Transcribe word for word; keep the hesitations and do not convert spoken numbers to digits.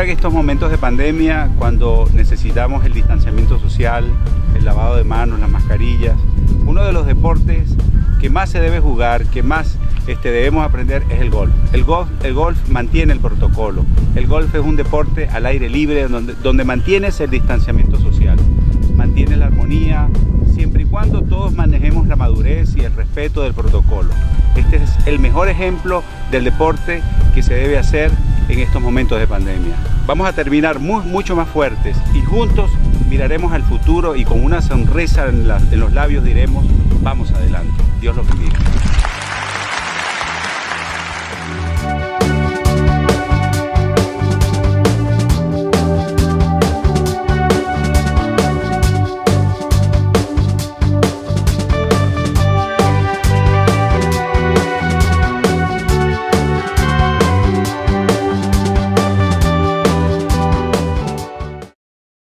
ahora en estos momentos de pandemia, cuando necesitamos el distanciamiento social, el lavado de manos, las mascarillas, uno de los deportes que más se debe jugar, que más este, debemos aprender es el golf. El golf. El golf mantiene el protocolo. El golf es un deporte al aire libre donde, donde mantienes el distanciamiento social, mantienes la armonía, siempre y cuando todos manejemos la madurez y el respeto del protocolo. Este es el mejor ejemplo del deporte que se debe hacer en estos momentos de pandemia. Vamos a terminar muy, mucho más fuertes y juntos miraremos al futuro y con una sonrisa en, la, en los labios diremos: vamos adelante. Dios los bendiga.